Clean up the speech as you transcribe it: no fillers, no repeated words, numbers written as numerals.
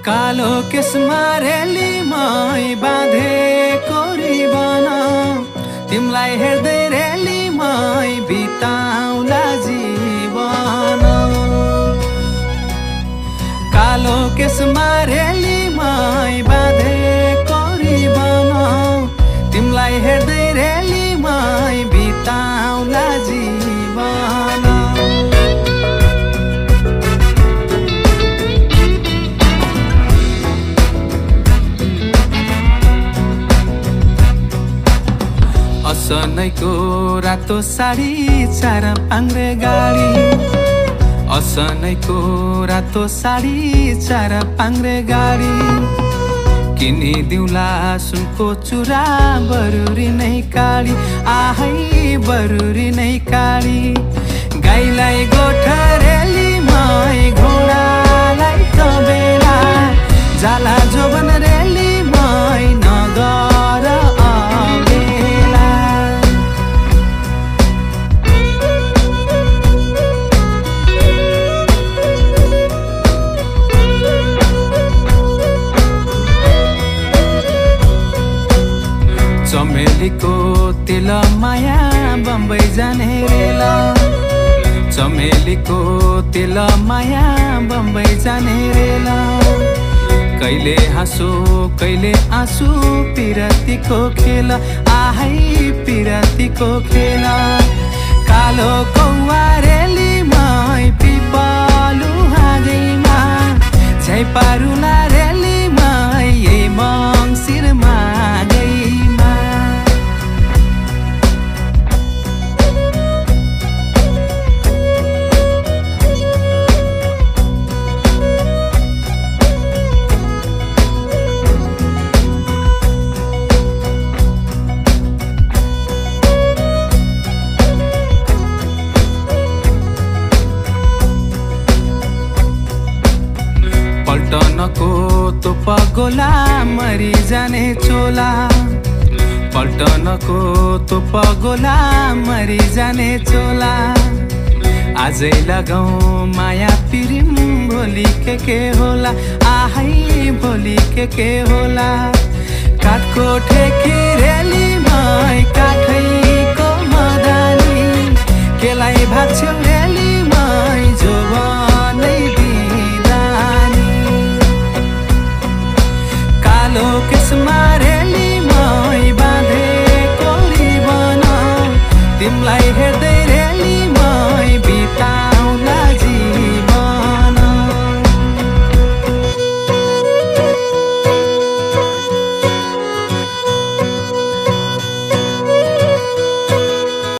कालो केसमा रेलीमै बाँधेको रिबन तिमलाई हेर्दै रेलीमै बिताउला जीवन। कालो केसमा रेलीमै बाँधेको रिबन तिमलाई हेर्दै रेलीमै बिताउला जीवन। असनैको रातो साडी चार पाङ्रे गाडी, असनैको रातो साडी चार पाङ्रे गाडी, किनिदिउँला सुनको चुरा बरुरी नै काडी, आहै बरुरी नै काडी। गाईलाई गोठरेलीमै घोडालाई तबेला जाला जोबन रेलीमै नगर अबेला। चमेलीको तेल माया बम्बई जाने रेला, चमेलीको तेल माया बम्बई जाने रेला। कहिले हाँसो कहिले आँसु पिरतीको खेल, आहै पिरतीको खेल। कालो कौवा रेलीमै पिपलु हाँगैमा झैपारुला रेलीमै यही मङ्सिरमा गइमा। पल्टनको तोप गोला मरि जाने चोला, पल्टनको तोप गोला मरि जाने चोला। आजै लगाऊ माया पिरिम भोलि के होला, आहै भोलि के होला। काठको ठेकी रेलीमै काठैको मदानी केलाई भाग्छौ